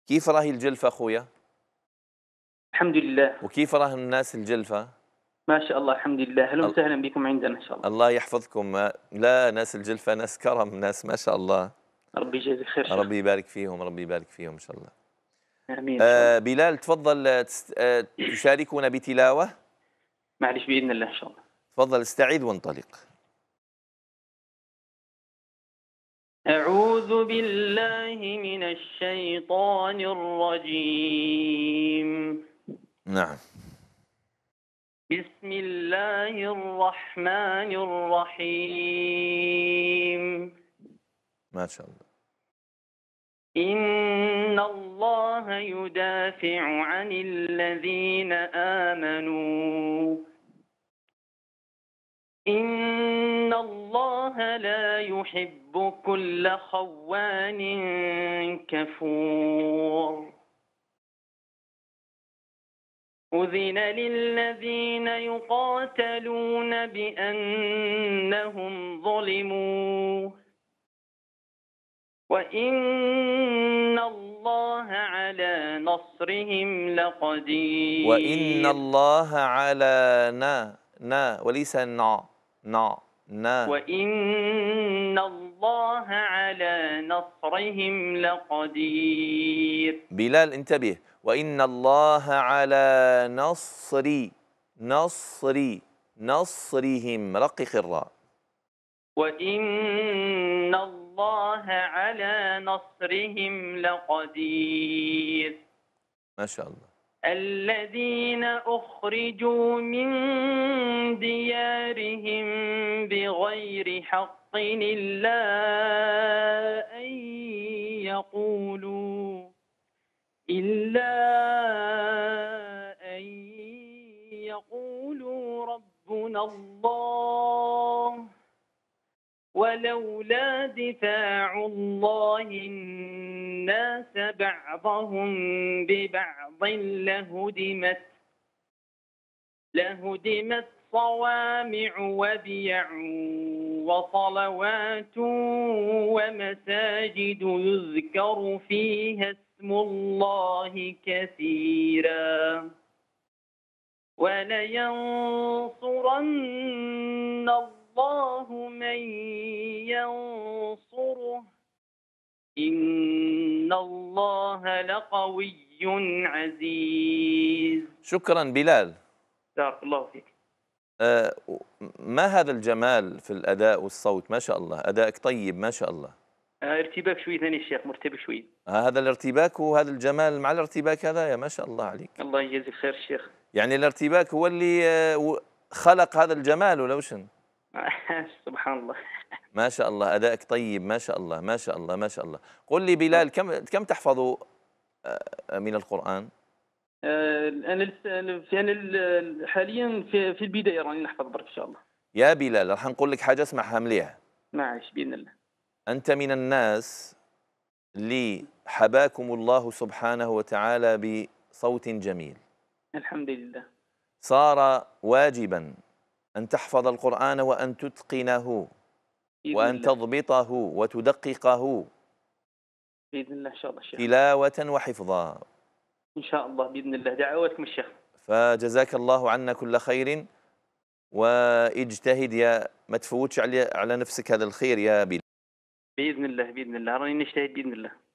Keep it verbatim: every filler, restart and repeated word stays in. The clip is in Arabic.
كيف راهي الجلفة أخويا؟ الحمد لله. وكيف راه الناس الجلفة؟ ما شاء الله الحمد لله، أهلًا ال وسهلًا بكم عندنا إن شاء الله. الله يحفظكم. لا، ناس الجلفة ناس كرم، ناس ما شاء الله. ربي يجازيك خير شيخ. ربي يبارك فيهم، ربي يبارك فيهم إن شاء الله. آمين إن شاء الله. آآ بلال تفضل تست آآ تشاركنا بتلاوة؟ معليش بإذن الله إن شاء الله. تفضل استعيذ وانطلق. أعوذ بالله من الشيطان الرجيم. نعم. بسم الله الرحمن الرحيم. ما شاء الله. إن الله يدافع عن الذين آمنوا. إن الله لا يحب كل خوان كفور. أذن للذين يقاتلون بأنهم ظلموا وإن الله على نصرهم لقدير. وإن الله على نا نا وليس نا نا نا وإن الله على نصرهم لقدير. بلال انتبه، وإن الله على نصر نصر نصرهم رقق الراء. وإن الله على نصرهم لقدير. ما شاء الله. الذين أخرجوا من ديارهم بغير حق إلا أن يقولوا إلا أن يقولوا ربنا الله ولولا دفاع الله الناس بعضهم ببعض لهدمت لهدمت صوامع وبيع وصلوات ومساجد يذكر فيها اسم الله كثيرا ولينصرن الله من ينصره إن الله لقوي عزيز. شكرا بلال. بارك الله فيك. آه ما هذا الجمال في الأداء والصوت، ما شاء الله، أدائك طيب ما شاء الله. آه ارتباك شوي ثاني الشيخ، مرتبك شوي. آه هذا الارتباك وهذا الجمال مع الارتباك هذا، يا ما شاء الله عليك. الله يجازيك خير الشيخ. يعني الارتباك هو اللي آه خلق هذا الجمال ولا وشن؟ سبحان الله. ما شاء الله، أدائك طيب ما شاء الله ما شاء الله ما شاء الله. قل لي بلال، كم كم تحفظ من القرآن؟ آه أنا لسه في أنا حاليا في في البداية راني نحفظ برك إن شاء الله. يا بلال راح نقول لك حاجة اسمعها مليح. معليش بإذن الله. أنت من الناس اللي حباكم الله سبحانه وتعالى بصوت جميل. الحمد لله. صار واجبا أن تحفظ القرآن وأن تتقنه وأن تضبطه وتدققه بإذن الله إن شاء الله الشيخ. تلاوة وحفظا إن شاء الله بإذن الله، دعواتكم الشيخ. فجزاك الله عنا كل خير، واجتهد يا ما تفوتش على على نفسك هذا الخير يا بلال. بإذن الله بإذن الله راني نجتهد بإذن الله.